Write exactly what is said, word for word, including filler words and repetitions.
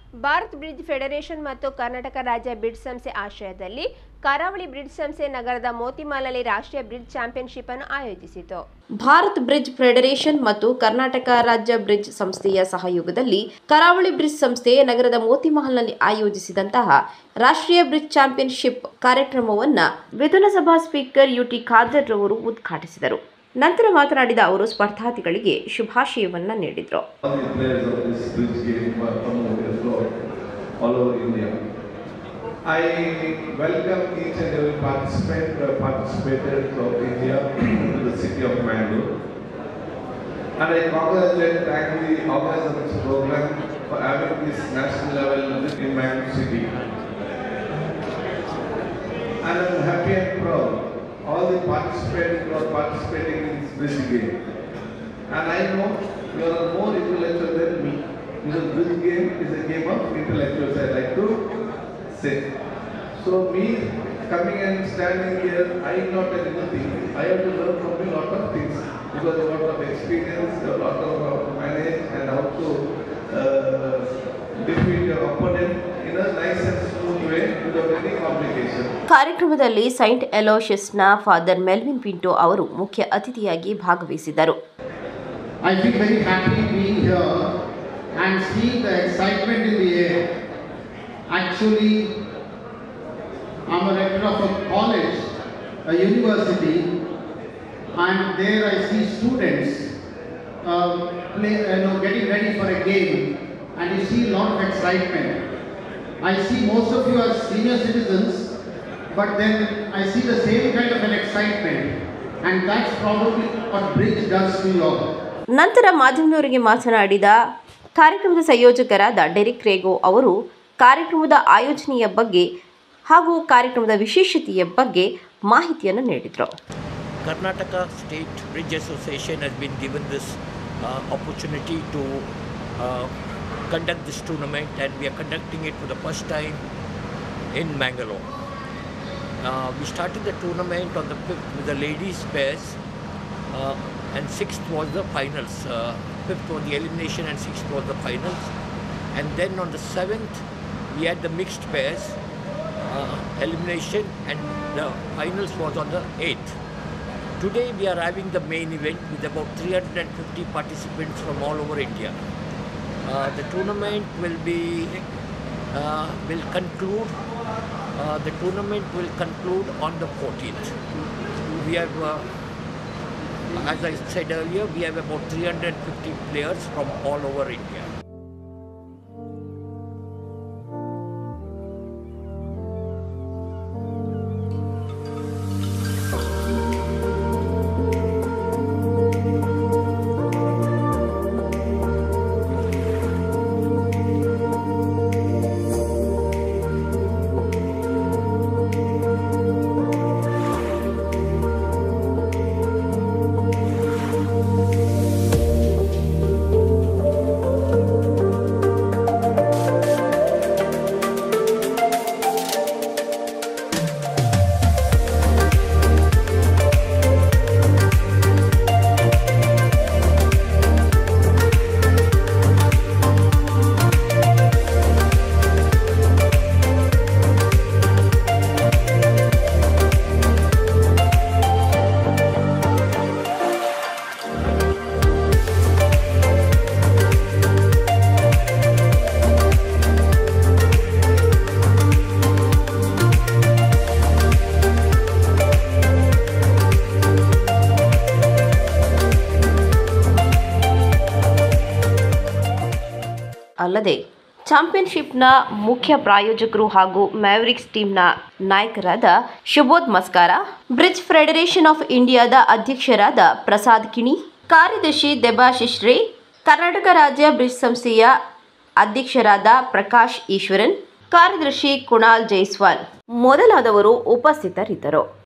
Bharat bridge federation ಮತ್ತು ಕರ್ನಾಟಕ ರಾಜ್ಯ bridge ಸಂಸ್ಥೆ ಆಶ್ರಯದಲ್ಲಿ ಕರಾವಳಿ ಬ್ರಿಡ್ಜ್ ಸಂಸ್ಥೆ ನಗರದ ಮೋತಿಮಾಲ್ನಲ್ಲಿ ರಾಷ್ಟ್ರೀಯ ಬ್ರಿಡ್ಜ್ ಚಾಂಪಿಯನ್ಶಿಪ್ ಅನ್ನು ಆಯೋಜಿಸಿತು. ಭಾರತ್ ಬ್ರಿಡ್ಜ್ ಫೆಡರೇಷನ್ ಮತ್ತು ಕರ್ನಾಟಕ ರಾಜ್ಯ ಬ್ರಿಡ್ಜ್ ಸಂಸ್ಥೆಯ ಸಹಯೋಗದಲ್ಲಿ ಕರಾವಳಿ ಬ್ರಿಡ್ಜ್ ಸಂಸ್ಥೆ ನಗರದ ಮೋತಿಮಾಲ್ನಲ್ಲಿ ಆಯೋಜಿಸಿದಂತಹ ರಾಷ್ಟ್ರೀಯ ಬ್ರಿಡ್ಜ್ ಚಾಂಪಿಯನ್ಶಿಪ್ ಕಾರ್ಯಕ್ರಮವನ್ನು ವಿಧಾನಸಭಾ ಸ್ಪೀಕರ್ ಯು ಟಿ ಖಾದರ್ ರವರು ಉದ್ಘಾಟಿಸಿದರು. ನಂತರ ಮಾತನಾಡಿದ ಅವರು ಸ್ಪರ್ಧಾರ್ಥಿಗಳಿಗೆ ಶುಭಾಶಯವನ್ನ ನೀಡಿದರು. All over India. I welcome each and every participant uh, participated from India to the city of Mangalore, and I congratulate thank the organizers of this program for having this national level in Mangalore city. And I am happy and proud all the participants who are participating in this game. And I know you are more intellectual than me. Because this game is a game of intellectuals, I like to say. So me coming and standing here, I am not a little thing. I have to learn from a lot of things because a lot of experience, a lot of how to manage and how to uh, defeat your opponent in a nice and smooth way without any complication. ಕಾರ್ಯಕ್ರಮದಲ್ಲಿ saint ಎಲೋಷಿಯಸ್ನ father Melvin Pinto ಅವರು ಮುಖ್ಯ ಅತಿಥಿಯಾಗಿ ಭಾಗವಹಿಸಿದರು. I feel very happy being here and seeing the excitement in the air. Actually, I'm a rector of a college, a university, and there I see students uh, play, you know, getting ready for a game, and you see a lot of excitement. I see most of you are senior citizens, but then I see the same kind of an excitement, and that's probably what Bridge does to you all. ನಂತರ ಮಾಧ್ಯಮದವರಿಗೆ ಮಾತನಾಡಿದ ಕಾರ್ಯಕ್ರಮದ ಸಂಯೋಜಕರಾದ Derek Rego ಅವರು ಕಾರ್ಯಕ್ರಮದ ಆಯೋಜನೆಯ ಬಗ್ಗೆ ಹಾಗೂ ಕಾರ್ಯಕ್ರಮದ ವಿಶೇಷತೆಯ ಬಗ್ಗೆ ಮಾಹಿತಿಯನ್ನು ನೀಡಿದರು. Karnataka state bridge association has been given this uh, opportunity to uh, conduct this tournament, and we are conducting it for the first time in Mangalore. Uh, we started the tournament on the fifth with the ladies pairs, uh, and sixth was the finals. Uh, fifth was the elimination and sixth was the finals. And then on the seventh, we had the mixed pairs, uh, elimination, and the finals was on the eighth. Today we are having the main event with about three hundred fifty participants from all over India. Uh, the tournament will be, uh, will conclude, uh, the tournament will conclude on the fourteenth. We have uh, As I said earlier, we have about three hundred fifty players from all over India. ಅಲ್ಲದೆ ಚಾಂಪಿಯನ್ಶಿಪ್ನ ಮುಖ್ಯ ಪ್ರಾಯೋಜಕರು ಹಾಗೂ mavericks ಟೀಮ್ನ ನಾಯಕರಾದ Subodh Maskara, bridge federation of ಇಂಡಿಯಾದ ಅಧ್ಯಕ್ಷರಾದ ಪ್ರಸಾದ್ ಕಿಣಿ, ಕಾರ್ಯದರ್ಶಿ ದೆಬಾಶಿಶ್ ರೇ, ಕರ್ನಾಟಕ ರಾಜ್ಯ ಬ್ರಿಡ್ಜ್ ಸಂಸ್ಥೆಯ ಅಧ್ಯಕ್ಷರಾದ ಪ್ರಕಾಶ್ ಈಶ್ವರನ್, ಕಾರ್ಯದರ್ಶಿ ಕುಣಾಲ್ ಜೈಸ್ವಾಲ್ ಮೊದಲಾದವರು ಉಪಸ್ಥಿತರಿದ್ದರು.